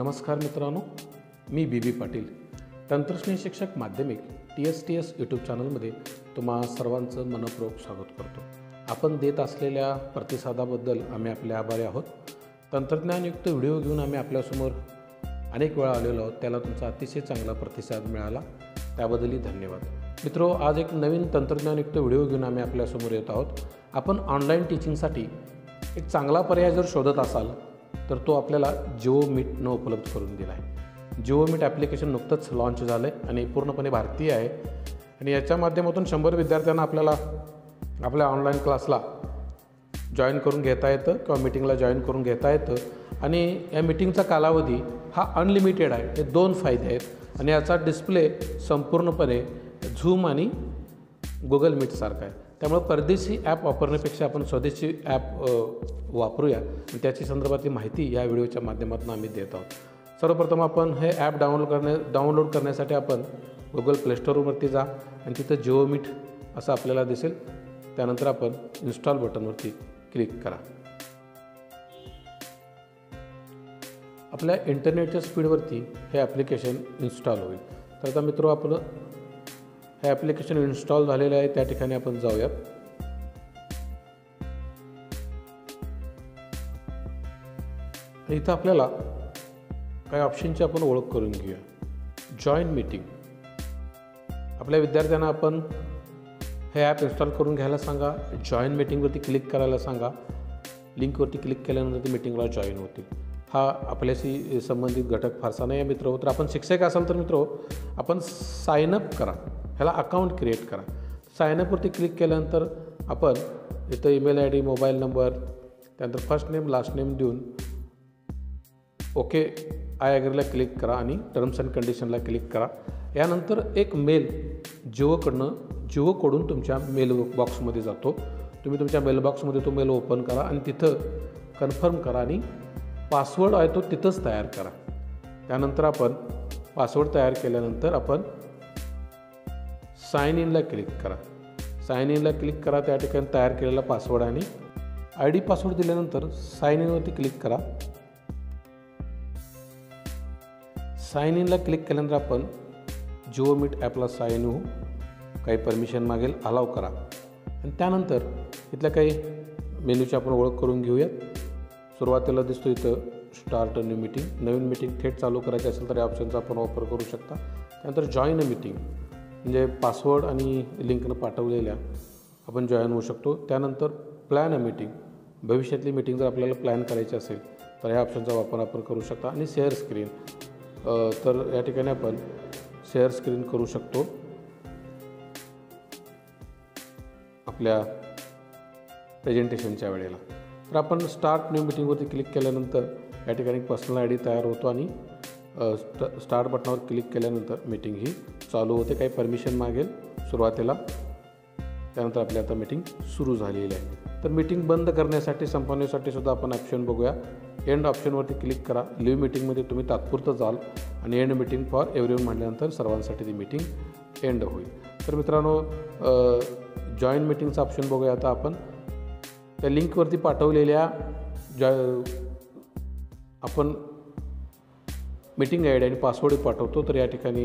नमस्कार मित्रांनो, मी बी पाटील, तंत्रज्ञ शिक्षक माध्यमिक TSTS यूट्यूब चॅनलमध्ये तुम्हा सर्वांचं मनपूर्वक स्वागत करतो. आपण देत असलेल्या प्रतिसादाबद्दल आम्ही आपले आभारी आहोत. तंत्रज्ञानयुक्त व्हिडिओ घेऊन आम्ही आपल्यासमोर अनेक वेळा आलेलो आहोत. त्याला तुमचा अतिशय चांगला प्रतिसाद मिळाला, त्याबद्दलही धन्यवाद. मित्रो, आज एक नवीन तंत्रज्ञानयुक्त व्हिडिओ घेऊन आम्ही आपल्यासमोर येत आहोत. आपण ऑनलाईन टीचिंगसाठी एक चांगला पर्याय जर शोधत असाल तर तो आपल्याला जिओ मीटनं उपलब्ध करून दिला आहे. जिओ मीट ॲप्लिकेशन नुकतंच लॉन्च झालं आहे आणि पूर्णपणे भारतीय आहे आणि याच्या माध्यमातून 100 विद्यार्थ्यांना आपल्याला आपल्या ऑनलाईन क्लासला जॉईन करून घेता येतं किंवा मीटिंगला जॉईन करून घेता येतं. आणि या मीटिंगचा कालावधी हा अनलिमिटेड आहे. हे 2 फायदे आहेत आणि याचा डिस्प्ले संपूर्णपणे झूम आणि गुगल मीटसारखा आहे. त्यामुळे परदेशी ॲप वापरण्यापेक्षा आपण स्वदेशी ॲप वापरूया आणि त्याची संदर्भातली माहिती या व्हिडिओच्या माध्यमातून आम्ही देत आहोत. सर्वप्रथम आपण हे ॲप डाउनलोड करण्यासाठी आपण गुगल प्ले स्टोअरवरती जा आणि तिथं जिओ मीट असं आपल्याला दिसेल. त्यानंतर आपण इन्स्टॉल बटनवरती क्लिक करा. आपल्या इंटरनेटच्या स्पीडवरती हे ॲप्लिकेशन इन्स्टॉल होईल. तर आता मित्र, आपण हे ॲप्लिकेशन इन्स्टॉल झालेलं आहे, त्या ठिकाणी आपण जाऊयात. इथं आपल्याला काही ऑप्शनची आपण ओळख करून घेऊया. Join meeting. आपल्या विद्यार्थ्यांना आपण हे ॲप इन्स्टॉल करून घ्यायला सांगा. जॉईन मीटिंगवरती क्लिक करायला सांगा. लिंकवरती क्लिक केल्यानंतर ती मीटिंगला जॉईन होतील. हा आपल्याशी संबंधित घटक फारसा नाही आहे मित्र. तर आपण शिक्षक असाल तर मित्र, आपण साईनअप करा. ह्याला अकाउंट क्रिएट करा. साईनअपवरती क्लिक केल्यानंतर आपण इथं ईमेल ID, मोबाईल नंबर, त्यानंतर फर्स्ट नेम लास्ट नेम देऊन ओके आय ॲग्रीला क्लिक करा आणि टर्म्स अँड कंडिशनला क्लिक करा. यानंतर एक मेल जिओकडून तुमच्या मेल बॉक्समध्ये जातो. तुम्ही तुमच्या मेल बॉक्समध्ये तो मेल ओपन करा आणि तिथं कन्फर्म करा आणि पासवर्ड आहे तो तिथंच तयार करा. त्यानंतर आपण पासवर्ड तयार केल्यानंतर आपण साइन इनला क्लिक करा. साइन इनला क्लिक करा. त्या ठिकाणी तयार केलेला पासवर्ड आणि ID पासवर्ड दिल्यानंतर साइन इनवरती क्लिक करा. साइन इनला क्लिक केल्यानंतर आपण जिओ मीट ॲपला साइन होऊ. काही परमिशन मागेल, अलाव करा आणि त्यानंतर इथल्या काही मेनूची आपण ओळख करून घेऊयात. सुरुवातीला दिसतो इथं स्टार्ट न्यू मीटिंग. नवीन मीटिंग थेट चालू करायची असेल तर या ऑप्शनचा आपण वापर करू शकता. त्यानंतर जॉईन अ मीटिंग म्हणजे पासवर्ड आणि लिंकनं पाठवलेल्या आपण जॉईन होऊ शकतो. त्यानंतर प्लॅन अ मीटिंग. भविष्यातली मीटिंग जर आपल्याला प्लॅन करायची असेल तर ह्या ऑप्शनचा वापर आपण करू शकता. आणि शेअर स्क्रीन. तर या ठिकाणी आपण शेअर स्क्रीन करू शकतो आपल्या प्रेझेंटेशनच्या वेळेला. तर आपण स्टार्ट न्यू मीटिंगवरती क्लिक केल्यानंतर या ठिकाणी पर्सनल ID तयार होतो आणि स्टार्ट बटनावर क्लिक केल्यानंतर मीटिंग ही चालू होते. काही परमिशन मागेल सुरुवातीला. त्यानंतर आपली आता मीटिंग सुरू झालेली आहे. तर मीटिंग बंद करण्यासाठी, संपवण्यासाठी सुद्धा आपण ऑप्शन बघूया. एंड ऑप्शनवरती क्लिक करा. लिव्ह मीटिंगमध्ये तुम्ही तात्पुरतं जाल आणि एंड मीटिंग फॉर एव्हरीवन म्हटल्यानंतर सर्वांसाठी ती मीटिंग एंड होईल. तर मित्रांनो, जॉईन मीटिंगचा ऑप्शन बघूया. आता आपण त्या लिंकवरती पाठवलेल्या आपण मीटिंग ID आणि पासवर्ड पाठवतो. तर या ठिकाणी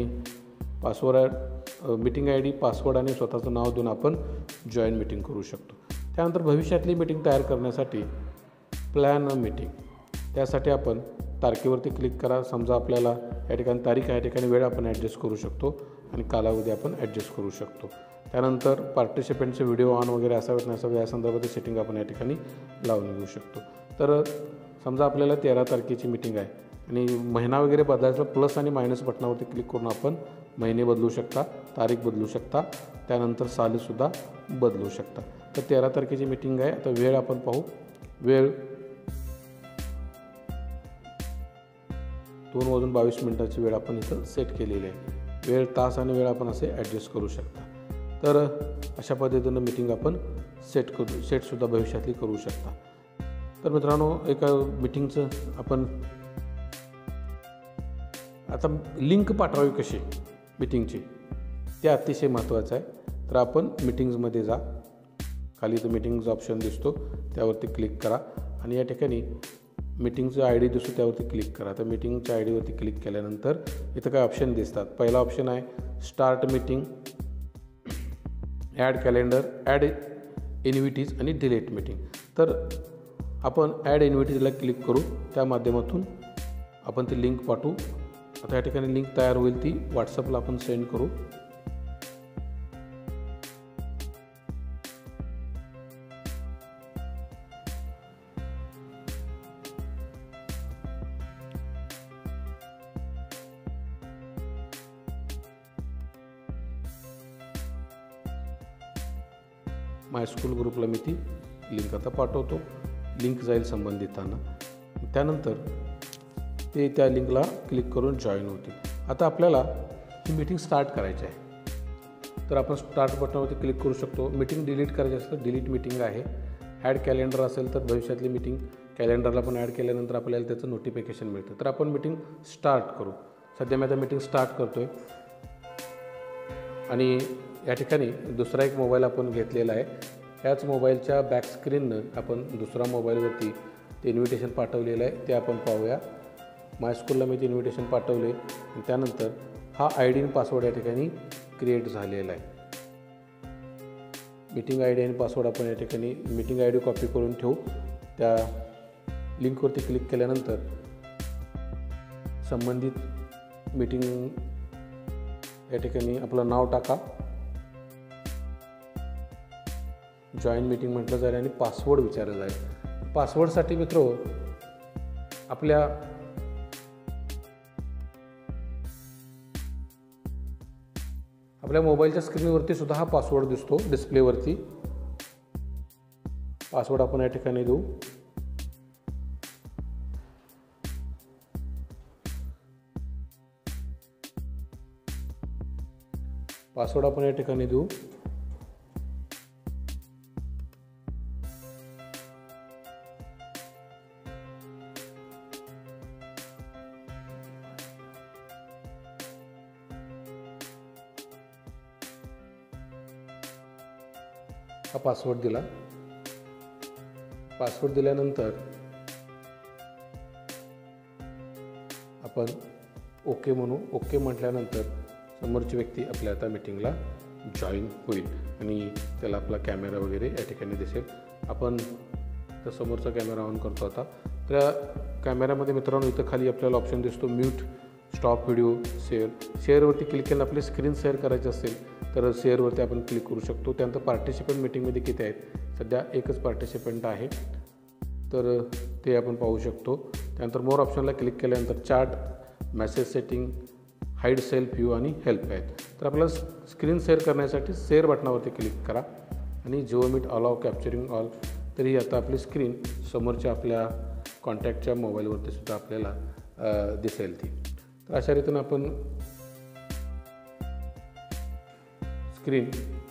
मीटिंग ID, पासवर्ड आणि स्वतःचं नाव देऊन आपण जॉईन मीटिंग करू शकतो. त्यानंतर भविष्यातली मीटिंग तयार करण्यासाठी प्लॅन अ मीटिंग. त्यासाठी आपण तारखेवरती क्लिक करा. समजा आपल्याला या ठिकाणी तारीख आहे, या ठिकाणी वेळ आपण ॲडजस्ट करू शकतो आणि कालावधी आपण ॲडजस्ट करू शकतो. त्यानंतर पार्टिसिपेंटचे व्हिडिओ ऑन वगैरे असावेत नसावे या संदर्भातील सेटिंग आपण या ठिकाणी लावून घेऊ शकतो. तर समजा आपल्याला 13 तारखेची मीटिंग आहे आणि महिना वगैरे बदलायचा, प्लस आणि मायनस बटनावरती क्लिक करून आपण महिने बदलू शकता, तारीख बदलू शकता, त्यानंतर सालसुद्धा बदलू शकता. तर 13 तारखेची मीटिंग आहे. आता वेळ आपण पाहू. वेळ 2:22 वेळ आपण इथं सेट केलेली आहे. वेळ तास आणि वेळ आपण असे ॲडजस्ट करू शकता. तर अशा पद्धतीनं मीटिंग आपण सेटसुद्धा भविष्यातली करू शकता. तर मित्रांनो, एका मीटिंगचं आपण आता लिंक पाठवावी कशी मीटिंगची, ते अतिशय महत्त्वाचं आहे. तर आपण मीटिंग्समध्ये जा. खाली तो मीटिंगचा ऑप्शन दिसतो, त्यावरती क्लिक करा आणि या ठिकाणी मीटिंगचं ID दिसतो त्यावरती क्लिक करा. तर मीटिंगच्या IDवरती क्लिक केल्यानंतर इथं काय ऑप्शन दिसतात. पहिला ऑप्शन आहे start meeting, add calendar, add invitees आणि डिलीट मीटिंग. तर आपण ॲड इन्व्हिटीजला क्लिक करू, त्या माध्यमातून आपण ती लिंक पाठवू. आता या ठिकाणी लिंक तयार होईल, ती व्हॉट्सअपला आपण सेंड करू. माय स्कूल ग्रुपला मी ती लिंक आता पाठवतो. लिंक जाईल संबंधितांना. त्यानंतर ते त्या लिंकला क्लिक करून जॉईन होतील. आता आपल्याला ही मीटिंग स्टार्ट करायची आहे, तर आपण स्टार्ट बटनावरती क्लिक करू शकतो. मीटिंग डिलीट करायची असेल तर डिलीट मीटिंग आहे. ॲड कॅलेंडर असेल तर भविष्यातली मीटिंग कॅलेंडरला पण ॲड केल्यानंतर आपल्याला त्याचं नोटिफिकेशन मिळतं. तर आपण मीटिंग स्टार्ट करू. सध्या मी आता मीटिंग स्टार्ट करतो आहे आणि या ठिकाणी दुसरा एक मोबाईल आपण घेतलेला आहे. ह्याच मोबाईलच्या बॅक स्क्रीननं आपण दुसरा मोबाईलवरती ते इन्व्हिटेशन पाठवलेलं आहे, ते आपण पाहूया. माय स्कूलला मी ते इन्व्हिटेशन पाठवले आणि त्यानंतर हा ID आणि पासवर्ड या ठिकाणी क्रिएट झालेला आहे. मीटिंग ID आणि पासवर्ड आपण या ठिकाणी मीटिंग ID कॉपी करून ठेवू. त्या लिंकवरती क्लिक केल्यानंतर संबंधित मीटिंग या ठिकाणी आपलं नाव टाका, जॉईन मीटिंग म्हटलं जाईल आणि पासवर्ड विचारलं जाईल. पासवर्डसाठी मित्र आपल्या मोबाईलच्या स्क्रीनवरती सुद्धा हा पासवर्ड दिसतो डिस्प्लेवरती. पासवर्ड आपण या ठिकाणी देऊ. पासवर्ड आपण या ठिकाणी देऊ. हा पासवर्ड दिला. पासवर्ड दिल्यानंतर आपण ओके म्हणू. ओके म्हटल्यानंतर समोरची व्यक्ती आपल्या आता मीटिंगला जॉईन होईल आणि त्याला आपला कॅमेरा वगैरे या ठिकाणी दिसेल. आपण त्या समोरचा कॅमेरा ऑन करतो. आता त्या कॅमेऱ्यामध्ये मित्रांनो इथं खाली आपल्याला ऑप्शन दिसतो म्यूट, स्टॉप व्हिडिओ, शेअरवरती क्लिक केलं. आपली स्क्रीन शेअर करायची असेल तर शेअरवरती आपण क्लिक करू शकतो. त्यानंतर पार्टिसिपंट मीटिंगमध्ये किती आहेत, सध्या एकच पार्टिसिपंट आहे, तर ते आपण पाहू शकतो. त्यानंतर मोर ऑप्शनला क्लिक केल्यानंतर chat, message setting, hide self view आणि हेल्प आहेत. तर आपल्याला स्क्रीन शेअर करण्यासाठी शेअर बटनावरती क्लिक करा आणि Jio meet allow capturing all. तरी आता आपली स्क्रीन समोरच्या आपल्या कॉन्टॅक्टच्या मोबाईलवरती सुद्धा आपल्याला दिसेल ती. तर अशा रीतीनं आपण स्क्रीन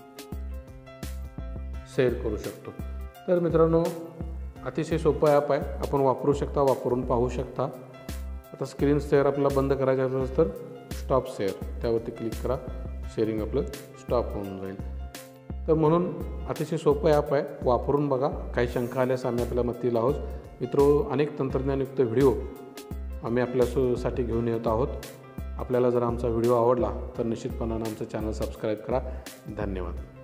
शेअर करू शकतो. तर मित्रांनो अतिशय सोपं ॲप आहे, आपण वापरू शकता, वापरून पाहू शकता. आता स्क्रीन शेअर आपल्याला बंद करायचं असेल तर स्टॉप शेअर त्यावरती क्लिक करा, शेअरिंग आपलं स्टॉप होऊन जाईल. तर म्हणून अतिशय सोपं ॲप आहे, वापरून बघा. काही शंका आल्यास आम्ही आपल्या मदतीला आहोत. अनेक तंत्रज्ञानयुक्त व्हिडिओ आम्ही आपल्यासाठी घेऊन येत आहोत. आपल्याला जर आमचा व्हिडिओ आवडला तर निश्चितपणानं आमचं चॅनल सबस्क्राईब करा. धन्यवाद.